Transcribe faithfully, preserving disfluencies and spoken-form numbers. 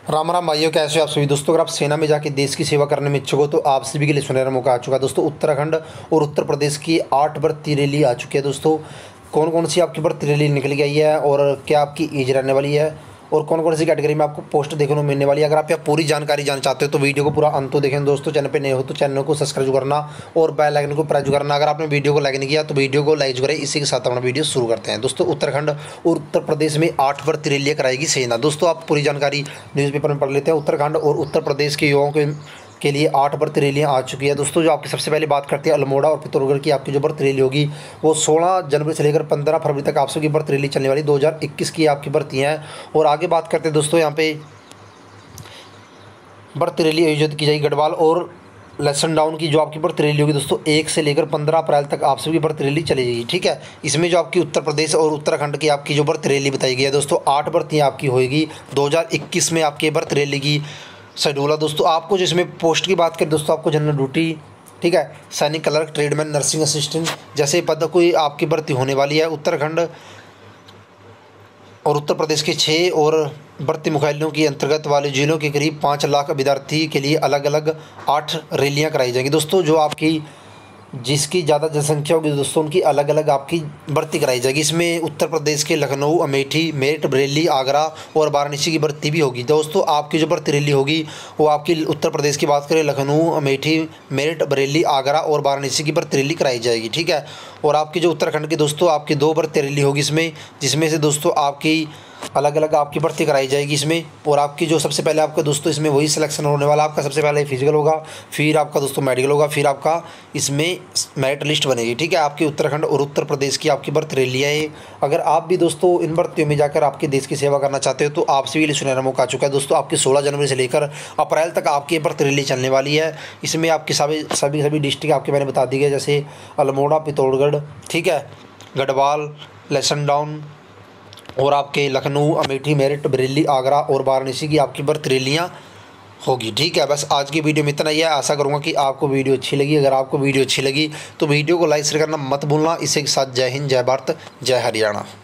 राम राम भाइयों, कैसे हो आप सभी दोस्तों। अगर आप सेना में जाके देश की सेवा करने में इच्छुक हो तो आप सभी के लिए सुनहरा मौका आ चुका है दोस्तों। उत्तराखंड और उत्तर प्रदेश की आठ भर्ती रैली आ चुकी है दोस्तों। कौन कौन सी आपकी भर्ती रैली निकल गई है और क्या आपकी एज रहने वाली है और कौन कौन सी कैटेगरी में आपको पोस्ट देखने को मिलने वाली है। अगर आप यहाँ पूरी जानकारी जानना चाहते हो तो वीडियो को पूरा अंत तो देखें दोस्तों। चैनल पे नए हो तो चैनल को सब्सक्राइब करना और बेल आइकन को प्रेस करना। अगर आपने वीडियो को लाइक नहीं किया तो वीडियो को लाइक करें। इसी के साथ अपना वीडियो शुरू करते हैं दोस्तों। उत्तराखंड और उत्तर प्रदेश में आठ भर्ती रैलियाँ कराएगी सेना दोस्तों। आप पूरी जानकारी न्यूज़पेपर में पढ़ लेते हैं। उत्तराखंड और उत्तर प्रदेश के युवाओं के के लिए आठ भर्ती रैलियाँ आ चुकी है दोस्तों। जो आपकी सबसे पहले बात करते हैं अल्मोड़ा और पिथौरागढ़ की, आपकी जो भर्ती रैली होगी वो सोलह जनवरी से लेकर पंद्रह फरवरी तक आप सबकी भर्ती रैली चलने वाली दो हज़ार इक्कीस की आपकी भर्ती हैं। और आगे बात करते हैं दोस्तों, यहाँ पे भर्ती रैली आयोजित की जाएगी गढ़वाल और लेसन डाउन की। जो आपकी भर्ती रैली होगी दोस्तों एक से लेकर पंद्रह अप्रैल तक आप सभी भर्ती रैली चलेगी, ठीक है। इसमें जो आपकी उत्तर प्रदेश और उत्तराखंड की आपकी जो भर्ती रैली बताई गई है दोस्तों, आठ भर्तियाँ आपकी होगी दो हज़ार इक्कीस में। आपकी भर्ती रैली की शेड्यूल है दोस्तों। आपको जिसमें पोस्ट की बात करें दोस्तों, आपको जनरल ड्यूटी, ठीक है, सैनिक क्लर्क, ट्रेडमैन, नर्सिंग असिस्टेंट जैसे पद कोई आपकी भर्ती होने वाली है। उत्तराखंड और उत्तर प्रदेश के छः और भर्ती मुख्यालयों के अंतर्गत वाले जिलों के करीब पाँच लाख विद्यार्थी के लिए अलग अलग आठ रैलियाँ कराई जाएंगी दोस्तों। जो आपकी जिसकी ज़्यादा जनसंख्या होगी दोस्तों उनकी अलग अलग आपकी भर्ती कराई जाएगी। इसमें उत्तर प्रदेश के लखनऊ, अमेठी, मेरठ, बरेली, आगरा और वाराणसी की भर्ती भी होगी दोस्तों। आपकी जो भर्ती रैली होगी वो आपकी उत्तर प्रदेश की बात करें लखनऊ, अमेठी, मेरठ, बरेली, आगरा और वाराणसी की भर्ती रैली कराई जाएगी, ठीक है। और आपकी जो उत्तराखंड की दोस्तों आपकी दो भर्ती रैली होगी इसमें, जिसमें से दोस्तों आपकी अलग अलग आपकी भर्ती कराई जाएगी इसमें। और आपकी जो सबसे पहले आपका दोस्तों इसमें वही सिलेक्शन होने वाला, आपका सबसे पहले फिजिकल होगा, फिर आपका दोस्तों मेडिकल होगा, फिर आपका इसमें मेरिट लिस्ट बनेगी, ठीक है। आपकी उत्तराखंड और उत्तर प्रदेश की आपकी भर्ती रैलियाँ है। अगर आप भी दोस्तों इन भर्तियों में जाकर आपके देश की सेवा करना चाहते हो तो आप सभी लिए सुनहरा मौका आ चुका है दोस्तों। आपकी सोलह जनवरी से लेकर अप्रैल तक आपकी भर्ती रैली चलने वाली है। इसमें आपकी सभी सभी सभी डिस्ट्रिक्ट आपके मैंने बता दी गई, जैसे अल्मोड़ा, पिथौरागढ़, ठीक है, गढ़वाल, लेसन डाउन और आपके लखनऊ, अमेठी, मेरठ, बरेली, आगरा और वाराणसी की आपकी भर्ती रैलियाँ होगी, ठीक है। बस आज की वीडियो में इतना ही है। आशा करूँगा कि आपको वीडियो अच्छी लगी। अगर आपको वीडियो अच्छी लगी तो वीडियो को लाइक शेयर करना मत भूलना। इसी के साथ जय हिंद, जय भारत, जय हरियाणा।